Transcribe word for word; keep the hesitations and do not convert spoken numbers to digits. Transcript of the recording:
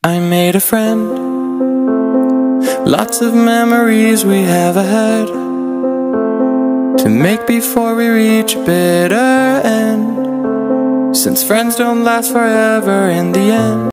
I made a friend, lots of memories we have ahead to make before we reach a bitter end, since friends don't last forever in the end.